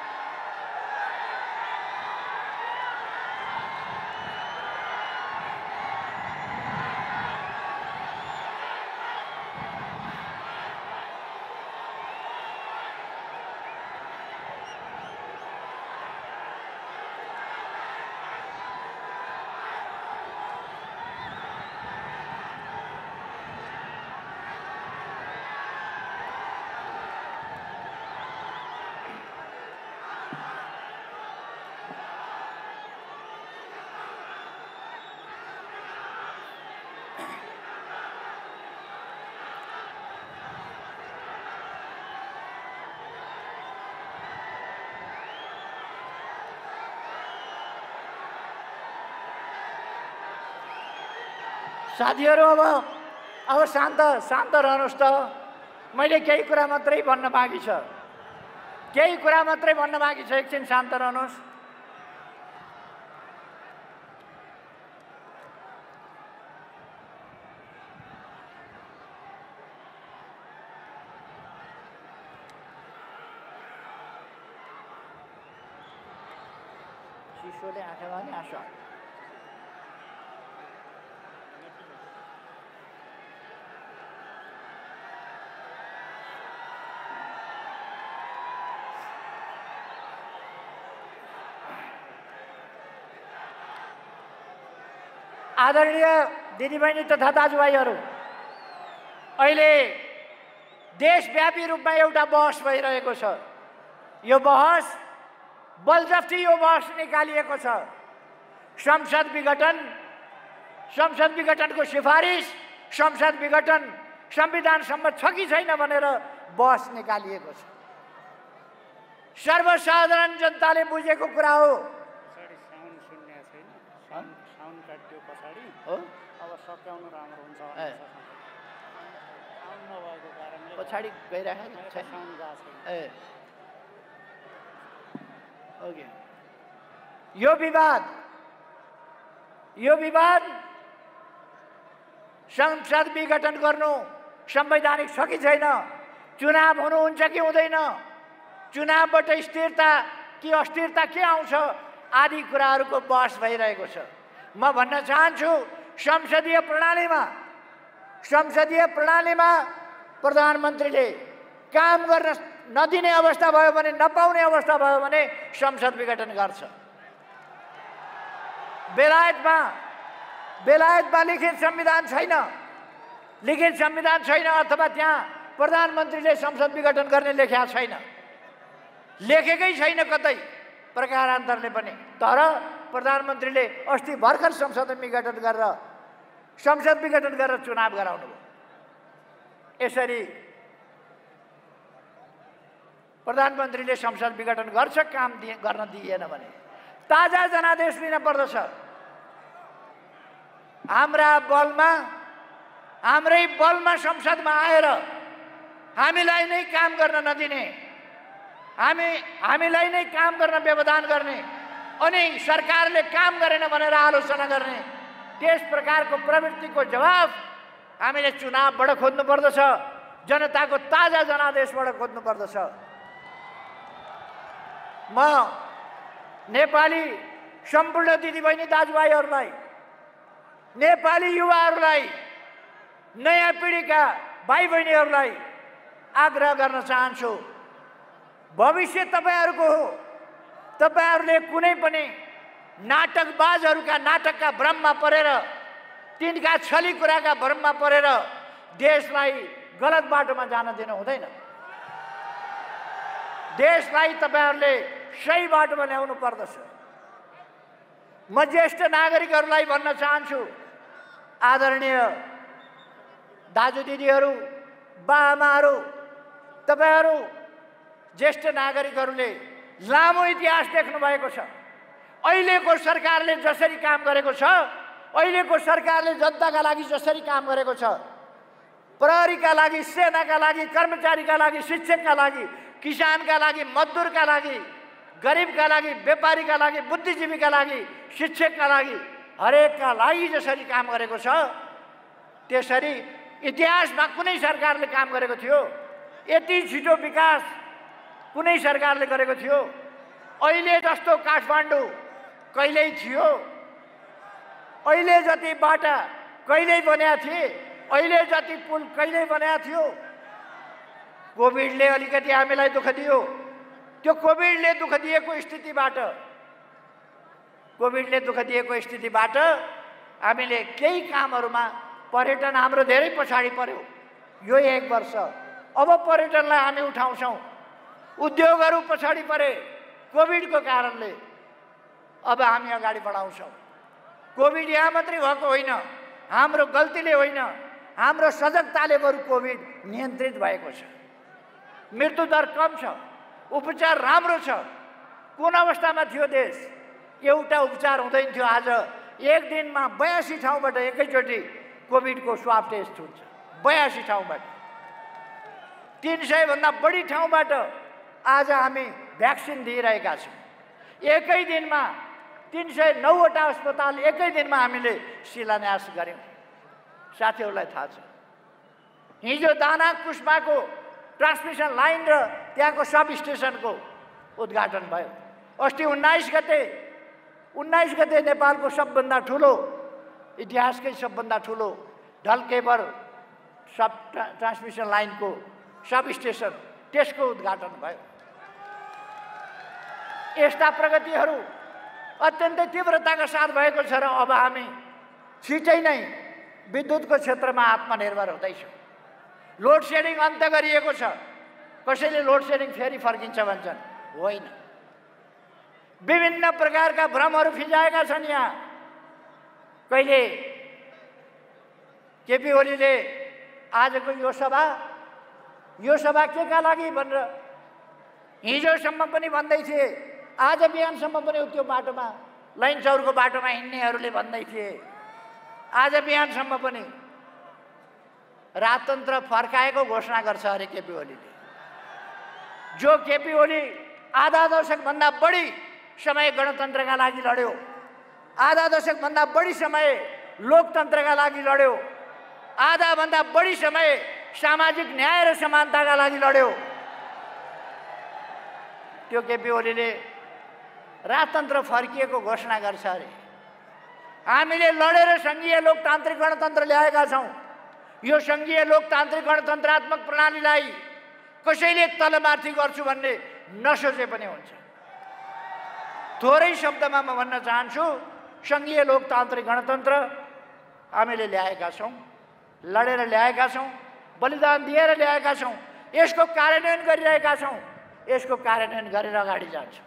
साथीहरू अब शान्त रहनुहोस् त। मैले केही कुरा मात्रै भन्न बाँकी छ, एकछिन शान्त रहनुहोस्। चिसोले आँखामा नि आँसु आदरणीय दिदीबहिनी तथा दाजुभाइहरू, अहिले देशव्यापी रूपमा एउटा बहस भइरहेको छ। यो बहस बलजफ्ती यो बहस निकालिएको छ। संसद विघटनको सिफारिस, संसद विघटन संविधान सम्मत छ कि छैन भनेर बहस निकालिएको छ। सर्वसाधारण जनताले बुझेको कुरा हो। पछाडि गइरहेको छ। यो विवाद संसद विघटन गर्नु संवैधानिक छ कि छैन, चुनाव हुनुहुन्छ कि हुँदैन, चुनावबाट स्थिरता कि अस्थिरता के आउँछ आदि कुराहरूको बहस भइरहेको छ। म भन्न चाहन्छु, संसदीय प्रणालीमा प्रधानमन्त्रीले काम गर्न नदिने अवस्था भयो भने, नपाउने अवस्था भयो भने संसद विघटन गर्छ। बेलायतमा लिखित संविधान छैन, लिखित संविधान छैन अथवा त्यहाँ प्रधानमन्त्रीले संसद विघटन गर्ने लेखेको छैन, लेखेकै छैन कतै प्रकारान्तरले पनि। तर प्रधानमन्त्रीले अस्ति भर्खर संसद विघटन गरेर चुनाव गराउनु भयो। यसरी प्रधानमन्त्रीले संसद विघटन गर्छ, काम गर्न दिएन भने ताजा जनादेश लिन पर्दछ। हाम्रै बलमा संसदमा आएर हामीलाई नै काम गर्न नदिने, हामीलाई नै काम गर्न व्यवधान गर्ने अनि सरकारले काम गरेन भनेर आलोचना गर्ने, त्यस प्रकारको प्रवृत्तिको जवाफ हामीले चुनावबाट खोज्नु पर्दछ, जनताको ताजा जनादेशबाट खोज्नु पर्दछ। म नेपाली सम्पूर्ण दिदीबहिनी दाजुभाइहरूलाई, नेपाली युवाहरूलाई, नयाँ पिँढीका भाइ बहिनीहरूलाई आग्रह गर्न चाहन्छु, भविष्य तपाईहरूको हो। तपाईहरूले कुनै पनि नाटकबाजहरूका नाटकका भ्रममा परेर, तिनका छली कुराका भ्रममा परेर देशलाई गलत बाटोमा जान दिनु हुँदैन। देशलाई तपाईहरूले सही बाटोमा ल्याउनु पर्दछ। म ज्येष्ठ नागरिकहरूलाई भन्न चाहन्छु, आदरणीय दाजु दिदीहरू, बाआमाहरू, तपाईहरू ज्येष्ठ नागरिकहरूले लामो इतिहास देख्नु भएको छ। अहिलेको सरकारले जसरी काम गरेको छ, अहिलेको सरकारले जनताका लागि जसरी काम गरेको छ, प्रहरीका लागि, सेनाका लागि, कर्मचारीका लागि, शिक्षकका लागि, किसानका लागि, मजदुरका लागि, गरिबका लागि, व्यापारीका लागि, बुद्धिजीवीका लागि, शिक्षकका लागि, हरेकका लागि जसरी काम गरेको छ, त्यसरी इतिहासमा कुनै सरकारले काम गरेको थियो? यति छिटो विकास कुनै सरकारले गरेको थियो? अहिले जस्तो काठमाडौँ कहिल्यै थियो? अहिले जति बाटा कहिल्यै बनेका थिए? अहिले जति पुल कहिल्यै बनेका थियो? कोभिडले अलिकति हामीलाई दुःख दियो। त्यो कोभिडले दुःख दिएको स्थितिबाट हामीले केही कामहरूमा पर्यटन हाम्रो धेरै पछाडि पर्यो यो एक वर्ष। अब पर्यटनलाई हामी उठाउँछौँ। उद्योगहरू पछाडि परे कोभिडको कारणले, अब हामी अगाडि बढाउँछौँ। कोभिड यहाँ मात्रै भएको होइन, हाम्रो गल्तीले होइन, हाम्रो सजगताले बरु कोभिड नियन्त्रित भएको छ। मृत्युदर कम छ, उपचार राम्रो छ। कुन अवस्थामा थियो देश? एउटा उपचार हुँदैन थियो। आज एक दिनमा 82 ठाउँबाट एकैचोटि कोभिडको स्वाब टेस्ट हुन्छ। 82 ठाउँबाट, 300 भन्दा बढी ठाउँबाट आज हामी भ्याक्सिन दिइरहेका छौँ। एकै दिनमा 309वटा अस्पताल एकै दिनमा हामीले शिलान्यास गर्यौँ। साथीहरूलाई थाहा छ, हिजो दाना कुस्माको ट्रान्समिसन लाइन र त्यहाँको सब स्टेसनको उद्घाटन भयो। अस्ति 19 गते नेपालको सबभन्दा ठुलो, इतिहासकै सबभन्दा ठुलो ढलकेबर सब ट्रान्समिसन लाइनको सब स्टेसन, त्यसको उद्घाटन भयो। यस्ता प्रगतिहरू अत्यन्तै तीव्रताका साथ भएको छ र अब हामी छिटै नै विद्युतको क्षेत्रमा आत्मनिर्भर हुँदैछौँ। लोड सेडिङ अन्त्य गरिएको छ। कसैले लोड सेडिङ फेरि फर्किन्छ भन्छन्, होइन। विभिन्न प्रकारका भ्रमहरू फिजाएका छन् यहाँ। कहिले केपी ओलीले आजको यो सभा के का लागि भनेर हिजोसम्म पनि भन्दै थिए, आज बिहानसम्म पनि त्यो बाटोमा, लाइन चौरको बाटोमा हिँड्नेहरूले भन्दै थिए। आज बिहानसम्म पनि राजतन्त्र फर्काएको घोषणा गर्छ अरे केपी ओलीले। जो केपी ओली आधा दशकभन्दा बढी समय गणतन्त्रका लागि लड्यो, आधा दशकभन्दा बढी समय लोकतन्त्रका लागि लड्यो, आधाभन्दा बढी समय सामाजिक न्याय र समानताका लागि लड्यो, त्यो केपी ओलीले राजतन्त्र फर्किएको घोषणा गर्छ अरे। हामीले लडेर सङ्घीय लोकतान्त्रिक गणतन्त्र ल्याएका छौँ। यो सङ्घीय लोकतान्त्रिक गणतन्त्रात्मक प्रणालीलाई कसैले तलमाथि गर्छु भन्ने नसोचे पनि हुन्छ। थोरै शब्दमा म भन्न चाहन्छु, सङ्घीय लोकतान्त्रिक गणतन्त्र हामीले ल्याएका छौँ, लडेर ल्याएका छौँ, बलिदान दिएर ल्याएका छौँ, यसको कार्यान्वयन गरिरहेका छौँ, यसको कार्यान्वयन गरेर अगाडि जान्छौँ।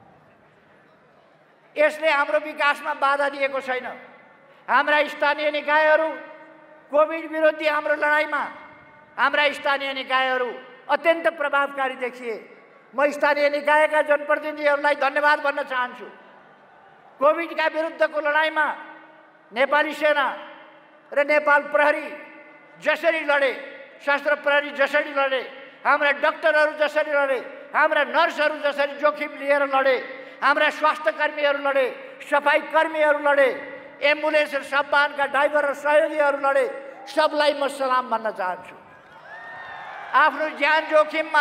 यसले हाम्रो विकासमा बाधा दिएको छैन। हाम्रा स्थानीय निकायहरू कोभिड विरोधी हाम्रो लडाइँमा हाम्रा स्थानीय निकायहरू अत्यन्त प्रभावकारी देखिए। म स्थानीय निकायका जनप्रतिनिधिहरूलाई धन्यवाद भन्न चाहन्छु। कोभिडका विरुद्धको लडाइँमा नेपाली सेना र नेपाल प्रहरी जसरी लडे, सशस्त्र प्रहरी जसरी लडे, हाम्रा डाक्टरहरू जसरी लडे, हाम्रा नर्सहरू जसरी जोखिम लिएर लडे, हाम्रा स्वास्थ्य कर्मीहरू लडे, सफाई कर्मीहरू लडे, एम्बुलेन्स र सबवाहनका ड्राइभर र सहयोगीहरू लडे, सबलाई म सलाम भन्न चाहन्छु। आफ्नो ज्यान जोखिममा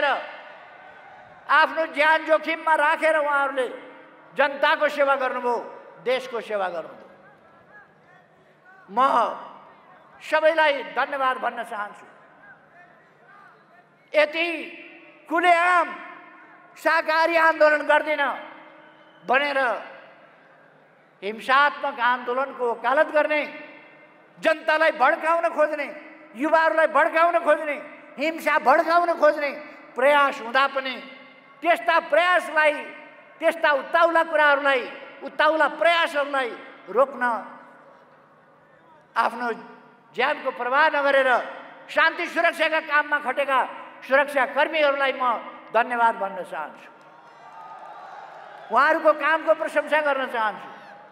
राखेर उहाँहरूले जनताको सेवा गर्नुभयो, देशको सेवा गर्नुभयो। म सबैलाई धन्यवाद भन्न चाहन्छु। यति खुलेआम शाकाहारी आन्दोलन गर्दिन भनेर हिंसात्मक आन्दोलनको वकालत गर्ने, जनतालाई भड्काउन खोज्ने, युवाहरूलाई भड्काउन खोज्ने, हिंसा भड्काउन खोज्ने प्रयास हुँदा पनि त्यस्ता प्रयासलाई, त्यस्ता उत्ताउला कुराहरूलाई, उत्ताउला प्रयासहरूलाई रोक्न आफ्नो ज्यानको प्रवाह नगरेर शान्ति सुरक्षाका काममा खटेका सुरक्षाकर्मीहरूलाई म धन्यवाद भन्न चाहन्छु। उहाँहरूको कामको प्रशंसा गर्न चाहन्छु।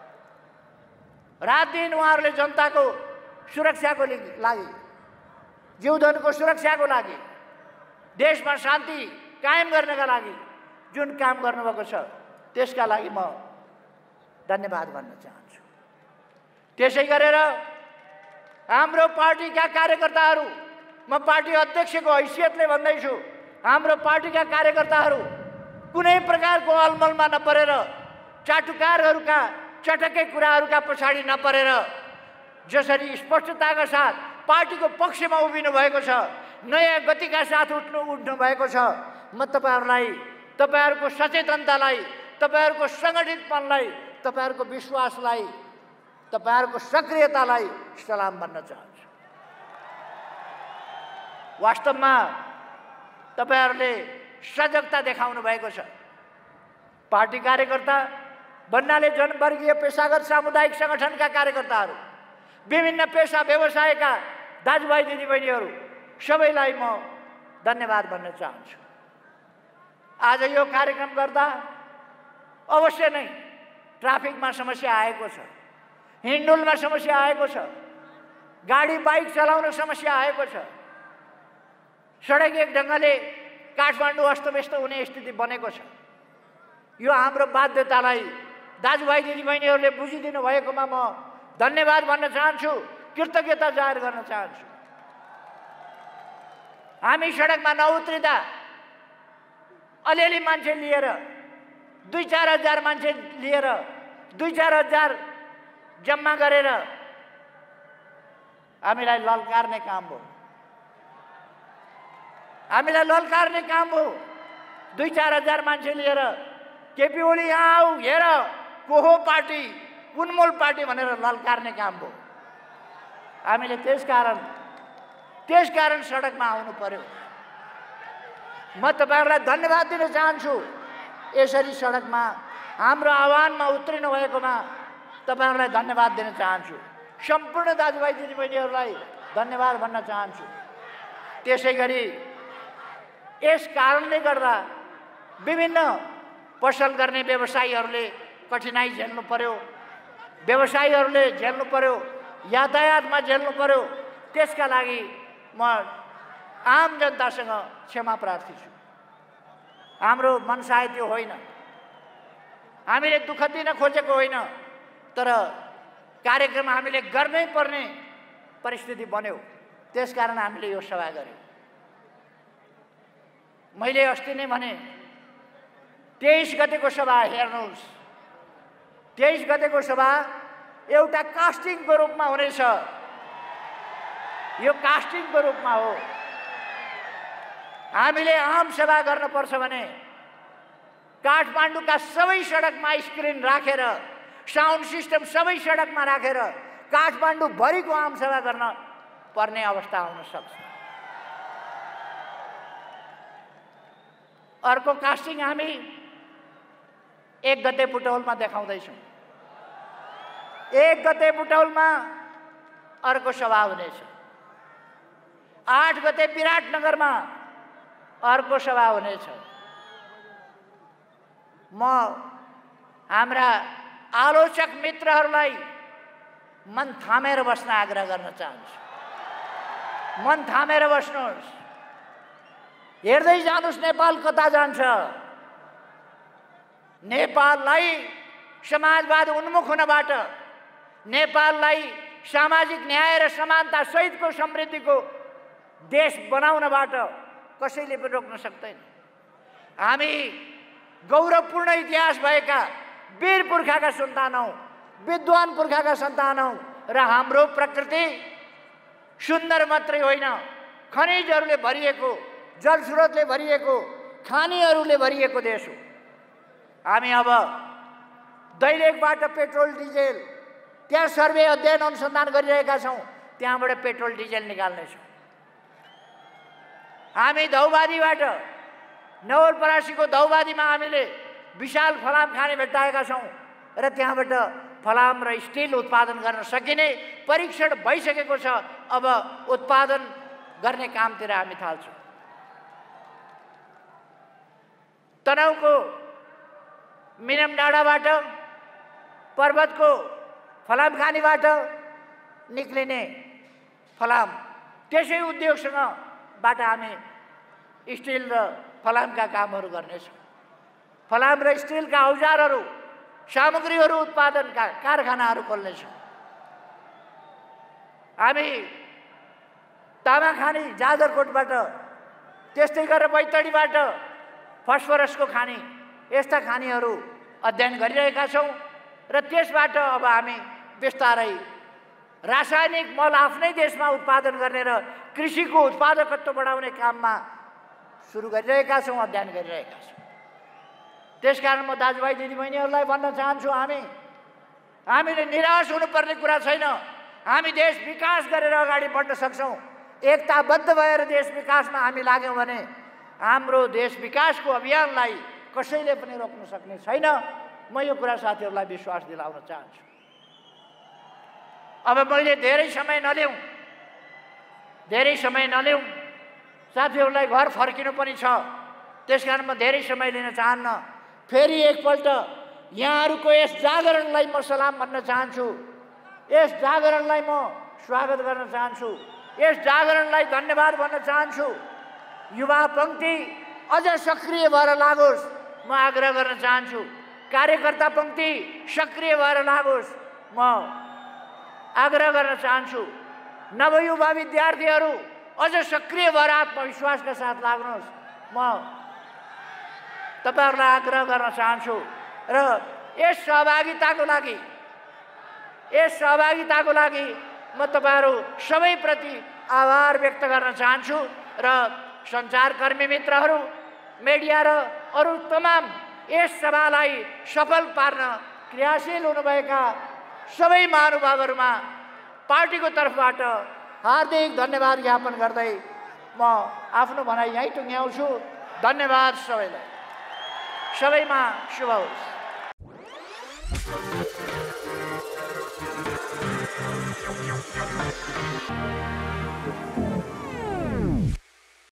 रात दिन उहाँहरूले जनताको सुरक्षाको लागि, जीवधनको सुरक्षाको लागि, देशमा शान्ति कायम गर्नका लागि जुन काम गर्नुभएको छ त्यसका लागि म धन्यवाद भन्न चाहन्छु। त्यसै गरेर हाम्रो पार्टीका कार्यकर्ताहरू, म पार्टी अध्यक्षको हैसियतले भन्दैछु, हाम्रो पार्टीका कार्यकर्ताहरू कुनै प्रकारको अलमलमा नपरेर, चाटुकारहरूका चटकै कुराहरूका पछाडि नपरेर जसरी स्पष्टताका साथ पार्टीको पक्षमा उभिनु भएको छ, नयाँ गतिका साथ उठ्नु भएको छ, म तपाईहरूलाई, तपाईहरूको सचेतनतालाई, तपाईहरूको सङ्गठितपनलाई, तपाईहरूको विश्वासलाई, तपाईहरूको सक्रियतालाई सलाम भन्न चाहन्छु। वास्तवमा तपाईहरूले सजगता देखाउनु भएको छ। पार्टी कार्यकर्ता भन्नाले जनवर्गीय पेशागत सामुदायिक सङ्गठनका कार्यकर्ताहरू, विभिन्न पेशा व्यवसायका दाजुभाइ दिदीबहिनीहरू सबैलाई म धन्यवाद भन्न चाहन्छु। आज यो कार्यक्रम गर्दा अवश्य नै ट्राफिकमा समस्या आएको छ, हिँडडुलमा समस्या आएको छ, गाडी बाइक चलाउन समस्या आएको छ, सडक एक ढङ्गले काठमाडौँ अस्तव्यस्त हुने स्थिति बनेको छ। यो हाम्रो बाध्यतालाई दाजुभाइ दिदीबहिनीहरूले बुझिदिनु भएकोमा म धन्यवाद भन्न चाहन्छु, कृतज्ञता जाहेर गर्न चाहन्छु। हामी सडकमा नउत्रिँदा अलिअलि मान्छे लिएर, 2-4 हजार मान्छे लिएर, 2-4 हजार जम्मा गरेर हामीलाई ललकार्ने काम हो। हामीलाई ललकार्ने काम हो। 2-4 हजार मान्छे लिएर केपी ओली यहाँ आऊ, हेर को हो पार्टी, कुन मूल पार्टी भनेर ललकार्ने काम हो। हामीले त्यसकारण सडकमा आउनु पर्यो। म तपाईहरूलाई धन्यवाद दिन चाहन्छु। यसरी सडकमा हाम्रो आह्वानमा उत्रिनु भएकोमा तपाईहरूलाई धन्यवाद दिन चाहन्छु। सम्पूर्ण दाजुभाइ दिदीबहिनीहरूलाई धन्यवाद भन्न चाहन्छु। त्यसै गरी यस कारणले गर्दा विभिन्न पसल गर्ने व्यवसायीहरूले कठिनाइ झेल्नु पर्यो, व्यवसायीहरूले झेल्नु पर्यो, यातायातमा झेल्नु पर्यो। त्यसका लागि म आम जनतासँग क्षमा प्रार्थी छु। हाम्रो मनसाय त्यो होइन, हामीले दुःख दिन खोजेको होइन, तर कार्यक्रम हामीले गर्नै पर्ने परिस्थिति बन्यो। त्यसकारण हामीले यो सभा गर्यौँ। मैले अस्ति नै भने 23 गतेको सभा हेर्नुहोस्। 23 गतेको सभा एउटा कास्टिङको रूपमा हुनेछ। यो कास्टिङको रूपमा हो। हामीले आम सभा गर्नुपर्छ भने काठमाडौँका सबै सडकमा स्क्रिन राखेर, साउन्ड सिस्टम सबै सडकमा राखेर काठमाडौँभरिको आमसभा गर्न पर्ने अवस्था आउन सक्छ। अर्को कास्टिङ हामी 1 गते बुटौलमा देखाउँदैछौँ। 1 गते बुटौलमा अर्को सभा हुनेछ। 8 गते विराटनगरमा अर्को सभा हुनेछ। म हाम्रा आलोचक मित्रहरूलाई मन थामेर बस्न आग्रह गर्न चाहन्छु। मन थामेर बस्नुहोस्। हेर्दै जानुहोस् नेपाल कता जान्छ। नेपाललाई समाजवाद उन्मुख हुनबाट, नेपाललाई सामाजिक न्याय र समानता सहितको समृद्धिको देश बनाउनबाट कसैले पनि रोक्न सक्दैन। हामी गौरवपूर्ण इतिहास भएका वीर पुर्खाका सन्तान हौँ, विद्वान पुर्खाका सन्तान हौँ र हाम्रो प्रकृति सुन्दर मात्रै होइन, खनिजहरूले भरिएको, जलस्रोतले भरिएको, खानीहरूले भरिएको देश हो। हामी अब दैलेखबाट पेट्रोल डिजेल, त्यहाँ सर्वे अध्ययन अनुसन्धान गरिरहेका छौँ, त्यहाँबाट पेट्रोल डिजेल निकाल्नेछौँ। हामी धौबादीबाट, नवलपरासीको धौबादीमा हामीले विशाल फलाम खानी भेट्टाएका छौँ र त्यहाँबाट फलाम र स्टिल उत्पादन गर्न सकिने परीक्षण भइसकेको छ। अब उत्पादन गर्ने कामतिर हामी थाल्छौँ। तनहुँको मिनम डाँडाबाट, पर्वतको फलाम खानीबाट निक्लिने फलाम, त्यसै उद्योगसँगबाट हामी स्टिल र फलामका कामहरू गर्नेछौँ। फलाम र स्टिलका औजारहरू, सामग्रीहरू उत्पादनका कारखानाहरू खोल्नेछौँ। हामी तामाखानी जाजरकोटबाट, त्यस्तै गरेर बैतडीबाट फस्फरसको खानी, यस्ता खानीहरू अध्ययन गरिरहेका छौँ र त्यसबाट अब हामी बिस्तारै रासायनिक मल आफ्नै देशमा उत्पादन गर्ने र कृषिको उत्पादकत्व बढाउने काममा सुरु गरिरहेका छौँ, अध्ययन गरिरहेका छौँ। त्यसकारण म दाजुभाइ दिदीबहिनीहरूलाई भन्न चाहन्छु, हामीले निराश हुनुपर्ने कुरा छैन। हामी देश विकास गरेर अगाडि बढ्न सक्छौँ। एकताबद्ध भएर देश विकासमा हामी लाग्यौँ भने हाम्रो देश विकासको अभियानलाई कसैले पनि रोक्न सक्ने छैन। म यो कुरा साथीहरूलाई विश्वास दिलाउन चाहन्छु। अब मैले धेरै समय नलिउँ, साथीहरूलाई घर फर्किनु पनि छ, त्यसकारण म धेरै समय लिन चाहन्न। फेरि एकपल्ट यहाँहरूको यस जागरणलाई म सलाम भन्न चाहन्छु। यस जागरणलाई म स्वागत गर्न चाहन्छु। यस जागरणलाई धन्यवाद भन्न चाहन्छु। युवा पङ्क्ति अझ सक्रिय भएर लागोस्, म आग्रह गर्न चाहन्छु। कार्यकर्ता पङ्क्ति सक्रिय भएर लागोस्, म आग्रह गर्न चाहन्छु। नवयुवा विद्यार्थीहरू अझ सक्रिय भएर आत्मविश्वासका साथ लाग्नुहोस्, म तपाईहरुलाई आग्रह गर्न चाहन्छु। र यस सहभागिताको लागि म तपाईहरु सबैप्रति आभार व्यक्त गर्न चाहन्छु र सञ्चारकर्मी मित्रहरू, मिडिया र अरू तमाम यस सभालाई सफल पार्न क्रियाशील हुनुभएका सबै महानुभावहरूमा पार्टीको तर्फबाट हार्दिक धन्यवाद ज्ञापन गर्दै म आफ्नो भनाइ यहीँ टुङ्ग्याउँछु। धन्यवाद सबैलाई। सबैमा शुभ होस्।